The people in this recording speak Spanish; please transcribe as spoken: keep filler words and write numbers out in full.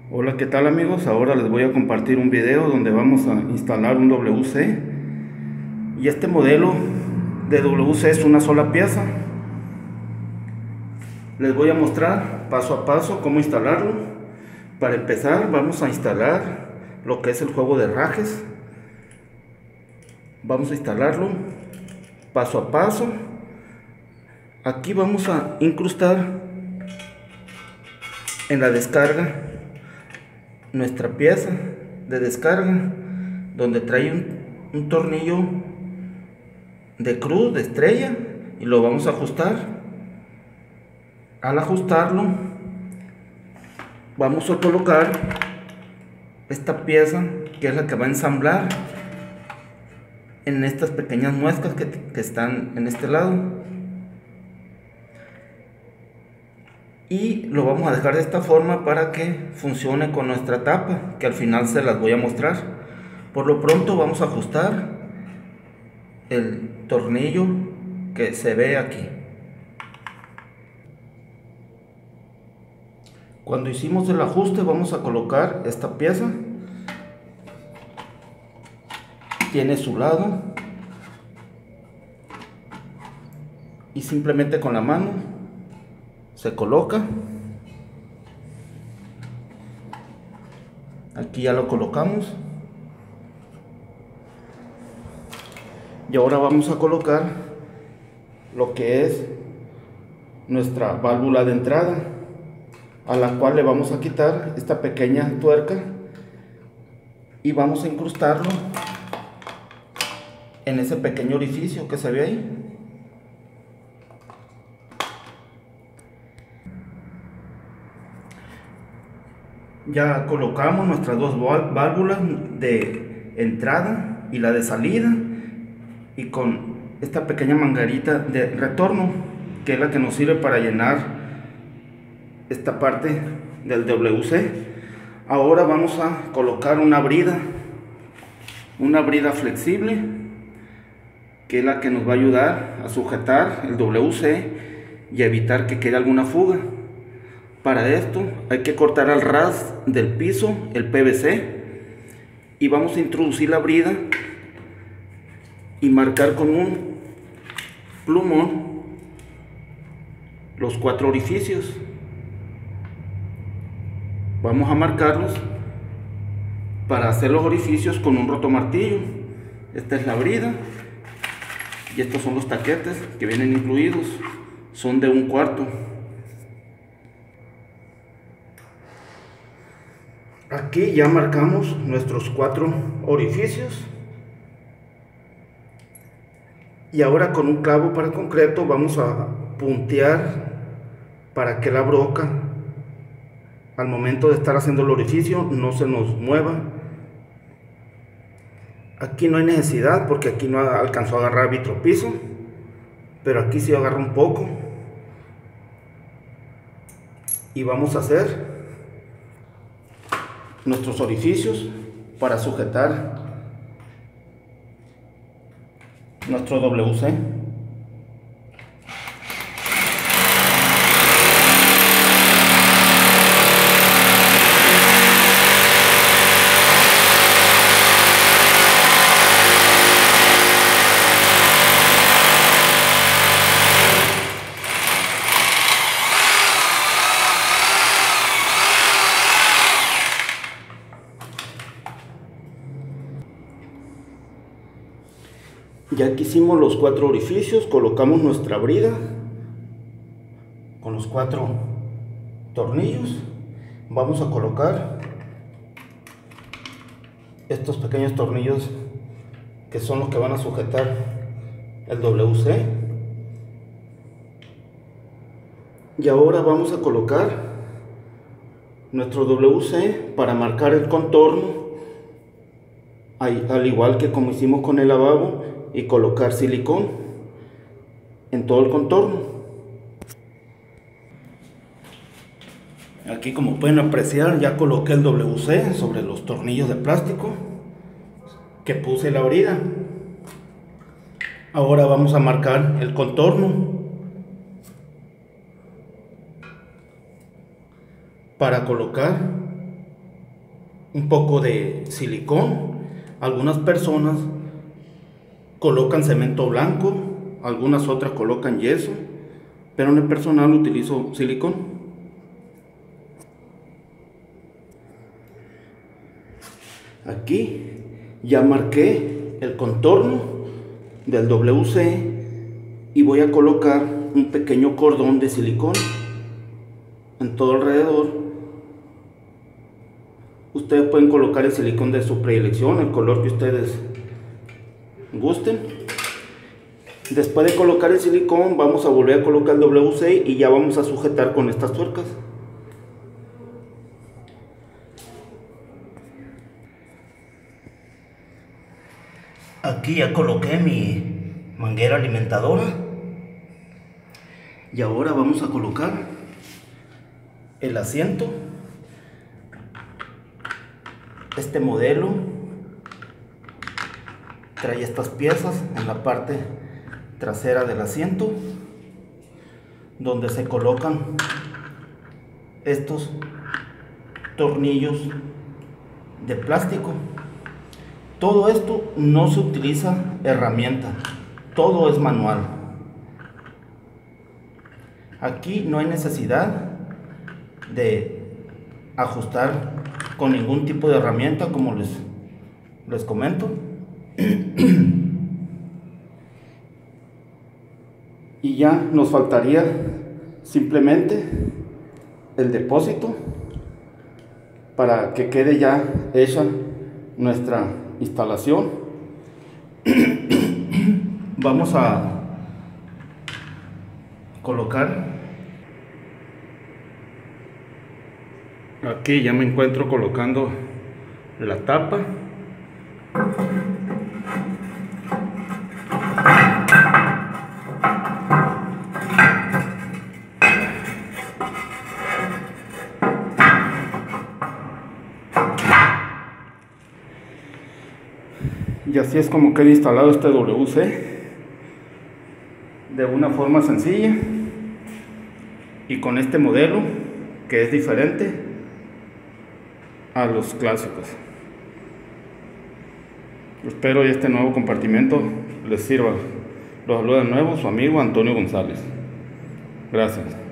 Hola, ¿qué tal amigos? Ahora les voy a compartir un video donde vamos a instalar un W C. Y este modelo de W C es una sola pieza. Les voy a mostrar paso a paso cómo instalarlo. Para empezar vamos a instalar lo que es el juego de herrajes. Vamos a instalarlo paso a paso. Aquí vamos a incrustar en la descarga nuestra pieza de descarga, donde trae un, un tornillo de cruz, de estrella, y lo vamos a ajustar. Al ajustarlo vamos a colocar esta pieza, que es la que va a ensamblar en estas pequeñas muescas que, que están en este lado, y lo vamos a dejar de esta forma para que funcione con nuestra tapa, que al final se las voy a mostrar. Por lo pronto vamos a ajustar el tornillo que se ve aquí. Cuando hicimos el ajuste vamos a colocar esta pieza. Tiene su lado y simplemente con la mano se coloca. Aquí ya lo colocamos. Y ahora vamos a colocar lo que es nuestra válvula de entrada, a la cual le vamos a quitar esta pequeña tuerca y vamos a incrustarlo en ese pequeño orificio que se ve ahí. Ya colocamos nuestras dos válvulas de entrada y la de salida, y con esta pequeña manguerita de retorno, que es la que nos sirve para llenar esta parte del W C. Ahora vamos a colocar una brida, una brida flexible, que es la que nos va a ayudar a sujetar el W C y a evitar que quede alguna fuga. Para esto hay que cortar al ras del piso el P V C, y vamos a introducir la brida y marcar con un plumón los cuatro orificios. Vamos a marcarlos para hacer los orificios con un rotomartillo. Esta es la brida y estos son los taquetes que vienen incluidos, son de un cuarto. Aquí ya marcamos nuestros cuatro orificios, y ahora con un clavo para concreto vamos a puntear para que la broca, al momento de estar haciendo el orificio, no se nos mueva. Aquí no hay necesidad porque aquí no alcanzó a agarrar vitropiso, pero aquí sí agarra un poco. Y vamos a hacer nuestros orificios para sujetar nuestro W C. Ya que hicimos los cuatro orificios, colocamos nuestra brida con los cuatro tornillos. Vamos a colocar estos pequeños tornillos que son los que van a sujetar el W C. Y ahora vamos a colocar nuestro W C para marcar el contorno, al igual que como hicimos con el lavabo, y colocar silicón en todo el contorno. Aquí, como pueden apreciar, ya coloqué el W C sobre los tornillos de plástico que puse la brida. Ahora vamos a marcar el contorno para colocar un poco de silicón. Algunas personas colocan cemento blanco, algunas otras colocan yeso, pero en el personal utilizo silicón. Aquí ya marqué el contorno del W C y voy a colocar un pequeño cordón de silicón en todo alrededor. Ustedes pueden colocar el silicón de su predilección, el color que ustedes gusten. Después de colocar el silicón, vamos a volver a colocar el W C y ya vamos a sujetar con estas tuercas. Aquí ya coloqué mi manguera alimentadora y ahora vamos a colocar el asiento. Este modelo trae estas piezas en la parte trasera del asiento, donde se colocan estos tornillos de plástico. Todo esto no se utiliza herramienta, todo es manual. Aquí no hay necesidad de ajustar con ningún tipo de herramienta, como les, les comento. Y ya nos faltaría simplemente el depósito para que quede ya hecha nuestra instalación. Vamos a colocar. Aquí ya me encuentro colocando la tapa. Y así es como queda instalado este W C de una forma sencilla y con este modelo que es diferente a los clásicos. Espero que este nuevo compartimento les sirva. Los saluda de nuevo su amigo Antonio González. Gracias.